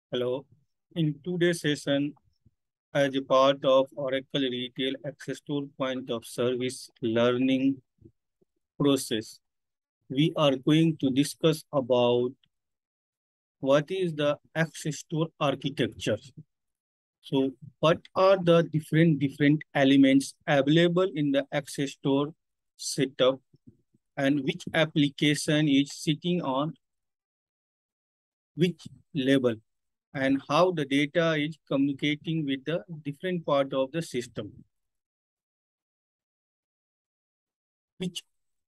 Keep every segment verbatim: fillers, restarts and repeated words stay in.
Hello. In today's session, as a part of Oracle Retail Access Store Point of Service learning process, we are going to discuss about what is the Access Store architecture. So, what are the different different elements available in the Access Store setup, and which application is sitting on which level, and how the data is communicating with the different part of the system, which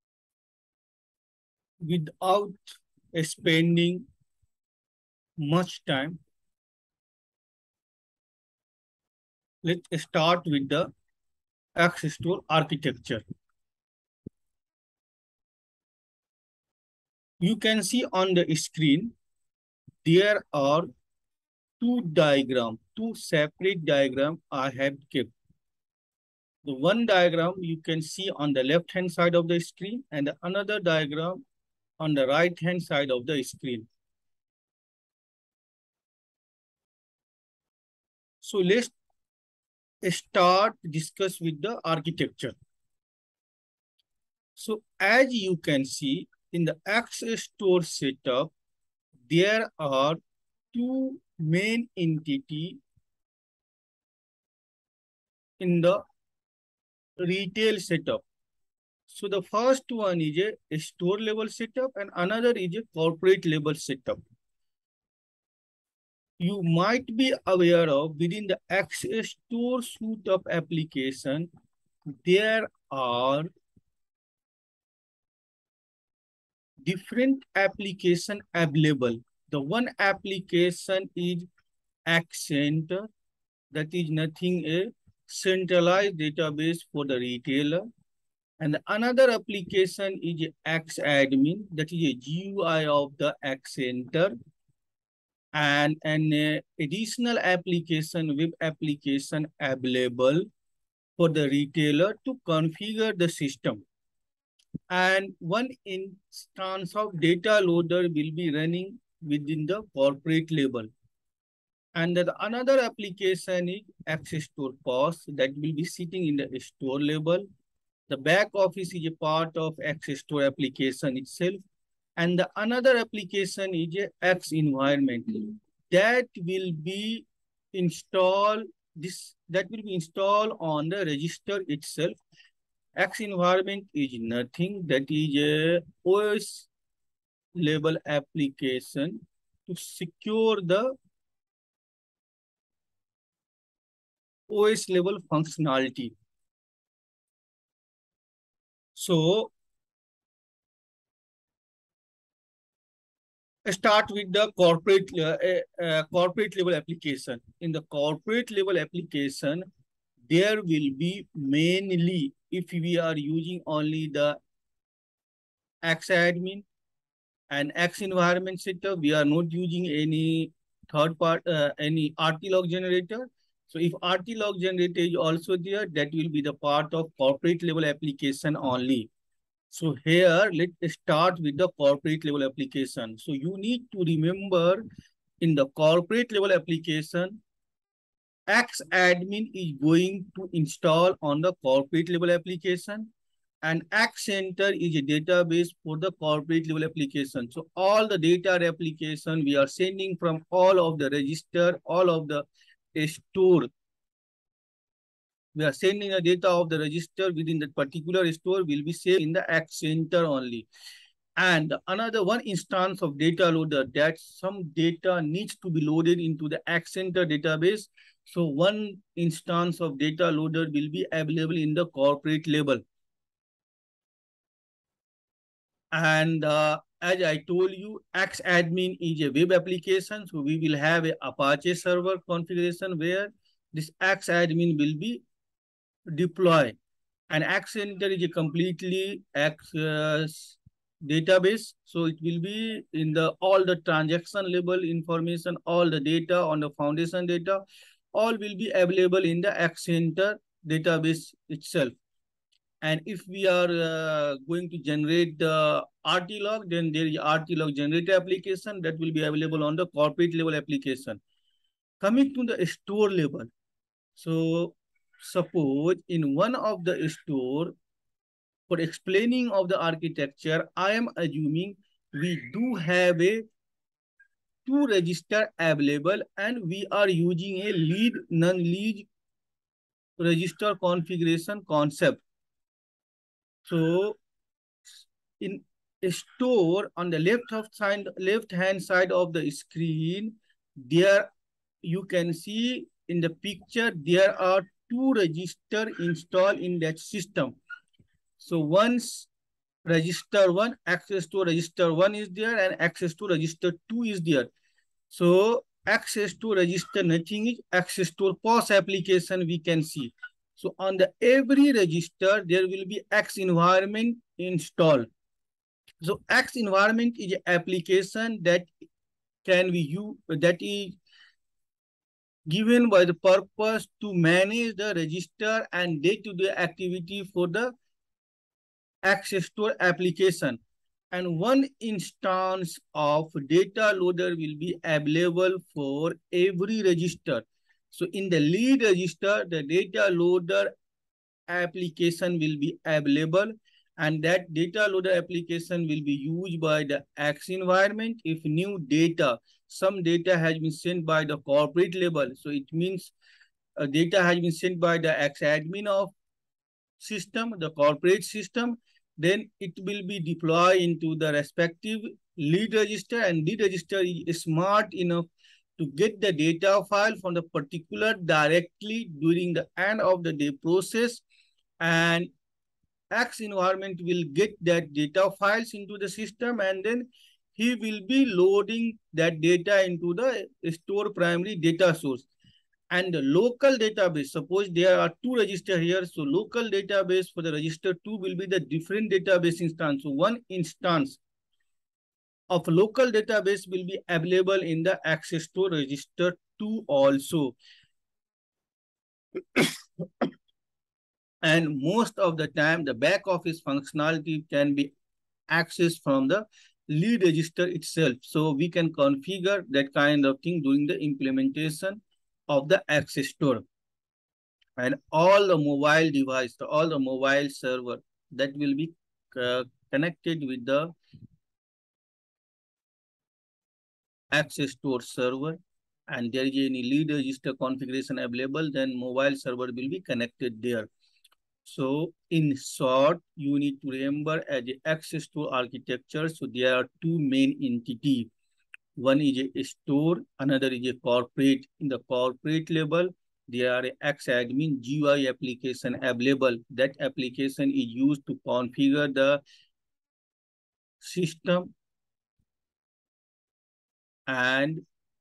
without spending much time, let's start with the Xstore architecture. You can see on the screen, there are two diagrams, two separate diagrams I have kept. The one diagram you can see on the left-hand side of the screen, and the another diagram on the right-hand side of the screen. So let's start discuss with the architecture. So as you can see in the Access Store setup, there are two main entity in the retail setup. So the first one is a store level setup and another is a corporate level setup. You might be aware of within the Access Store suite of application, there are different application available. The one application is xCenter, that is nothing a centralized database for the retailer. And another application is xadmin, that is a G U I of the xCenter. And an uh, additional application, web application available for the retailer to configure the system. And one instance of data loader will be running within the corporate level. And the another application is Access Store P O S that will be sitting in the store level. The back office is a part of Access Store application itself. And the another application is a X environment that will be installed this that will be installed on the register itself. X environment is nothing, that is a O S level application to secure the O S level functionality. So start with the corporate uh, uh, corporate level application. In the corporate level application, there will be mainly, if we are using only the xadmin and X environment setup, we are not using any third part, uh, any R T log generator. So if R T log generator is also there, that will be the part of corporate level application only. So here, let's start with the corporate level application. So you need to remember in the corporate level application, xadmin is going to install on the corporate level application, and xCenter is a database for the corporate level application. So all the data replication we are sending from all of the register, all of the store. We are sending the data of the register within that particular store will be saved in the xCenter only. And another one instance of data loader, that some data needs to be loaded into the xCenter database. So one instance of data loader will be available in the corporate level. And uh, as I told you, xadmin is a web application. So we will have a Apache server configuration where this xadmin will be deployed. And xCenter is a completely X uh, database. So it will be in the all the transaction level information, all the data on the foundation data, all will be available in the xCenter database itself. And if we are uh, going to generate the R T log, then there is R T log generator application that will be available on the corporate level application. Coming to the store level. So suppose in one of the store, for explaining of the architecture, I am assuming we do have a two register available and we are using a lead non-lead register configuration concept. So in a store on the left of side, left hand side of the screen, there you can see in the picture there are two register installed in that system. So once register one, access to register one is there and access to register two is there. So access to register nothing is access to POS application we can see. So on the every register, there will be X environment installed. So X environment is an application that can be used, that is given by the purpose to manage the register and day-to-day activity for the XStore application. And one instance of data loader will be available for every register. So in the lead register, the data loader application will be available, and that data loader application will be used by the X environment if new data, some data has been sent by the corporate level. So it means uh, data has been sent by the X admin of system, the corporate system, then it will be deployed into the respective lead register, and lead register is smart enough to get the data file from the particular directly during the end of the day process, and X environment will get that data files into the system, and then he will be loading that data into the store primary data source. And the local database, suppose there are two registers here, so local database for the register two will be the different database instance. So one instance of local database will be available in the XStore register two also. And most of the time, the back office functionality can be accessed from the lead register itself. So we can configure that kind of thing during the implementation of the XStore. And all the mobile device, all the mobile server that will be uh, connected with the XStore server, and there is any lead register configuration available, then mobile server will be connected there. So in short, you need to remember as a XStore architecture, so there are two main entities. One is a store, another is a corporate. In the corporate level, there are a X-admin G U I application available. That application is used to configure the system and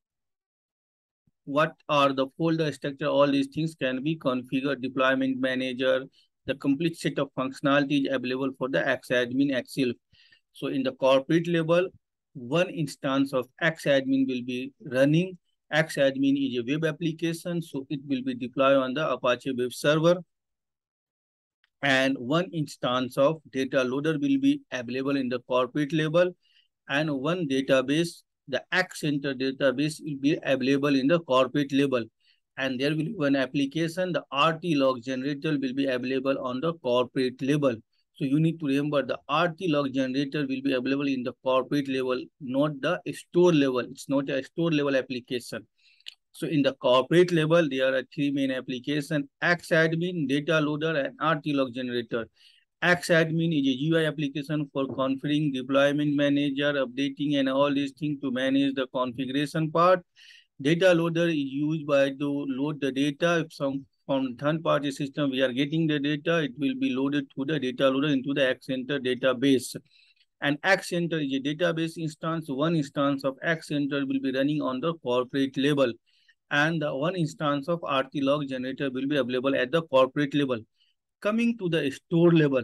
what are the folder structure, all these things can be configured. Deployment manager, the complete set of functionality is available for the X-admin itself. So in the corporate level, one instance of X-admin will be running. X-admin is a web application, so it will be deployed on the Apache web server. And one instance of data loader will be available in the corporate level. And one database, the X Center database, will be available in the corporate level. And there will be one application, the R T log generator will be available on the corporate level. So you need to remember the R T log generator will be available in the corporate level, not the store level. It's not a store level application. So in the corporate level, there are three main applications: X-admin, data loader, and R T log generator. X-admin is a G U I application for configuring, deployment manager, updating, and all these things to manage the configuration part. Data loader is used by to load the data. If some from third-party system we are getting the data, it will be loaded through the data loader into the Xcenter database. And Xcenter is a database instance. One instance of Xcenter will be running on the corporate level, and the one instance of R T log generator will be available at the corporate level. Coming to the store level.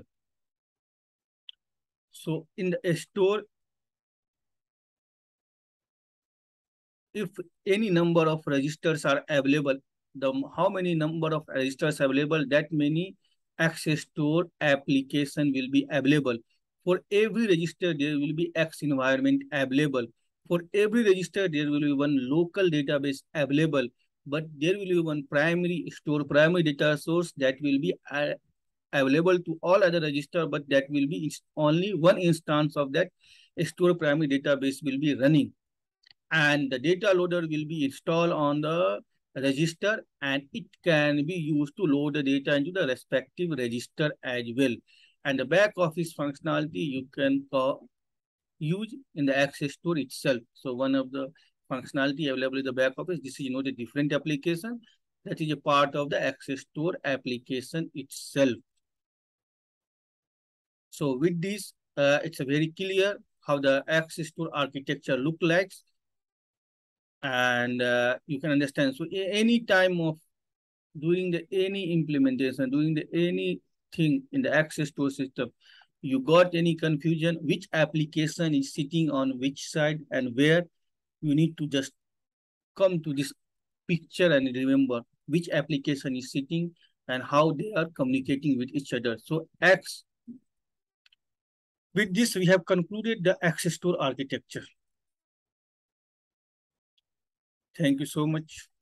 So in the store, if any number of registers are available, the how many number of registers available, that many XStore application will be available. For every register, there will be X environment available. For every register, there will be one local database available. but there will be one primary store, primary data source that will be uh, available to all other register, but that will be only one instance of that store primary database will be running. And the data loader will be installed on the register, and it can be used to load the data into the respective register as well. And the back office functionality you can call, use in the XStore itself. So one of the functionality available in the back office, this is not a different application. That is a part of the XStore application itself. So with this, uh, it's a very clear how the XStore architecture look like. And uh, you can understand. So any time of doing the any implementation, doing the anything in the XStore system, you got any confusion, which application is sitting on which side and where, you need to just come to this picture and remember which application is sitting and how they are communicating with each other. So X, with this, we have concluded the XStore architecture. Thank you so much.